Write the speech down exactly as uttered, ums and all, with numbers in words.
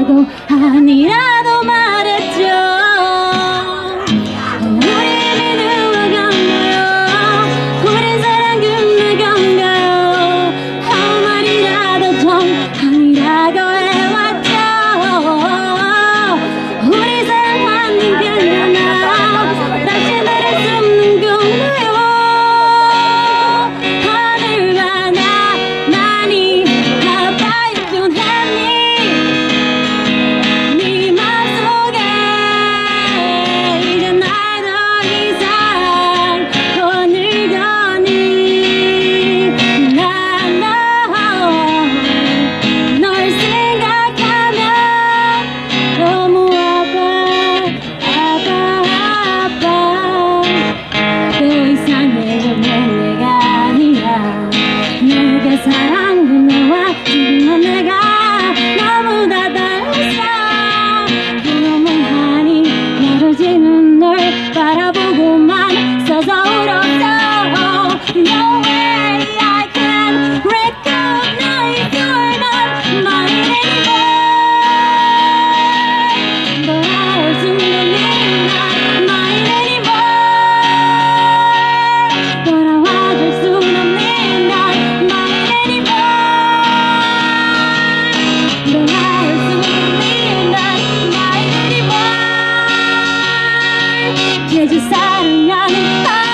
별거 아니라도 말했죠. 우리 누워간가요? 우린 사랑 끝나간가요? 아무 말이라도 좀 아니라고 해왔죠. 우리 사랑하는 게나 다시 들을 수 없는 건가요? 하늘과 나 많이 아파요. 변했니? 네 맘속에 이제 날 더 이상 못 읽어니. 난 널 생각하면 너무 아파 아파 아파. 더 이상 내가 내가 아니야. 내가 사랑하는 너와 지금은 내가 너무나 달랐어. 그러면하니 멀어지는 널 바라보고만 서서 울었어. No way I can recognize you're not mine anymore. 돌아올 수는 없는 mine anymore. 돌아와줄 수는 없는 mine anymore. 돌아올 수는 없는 mine anymore. 계속 사랑하는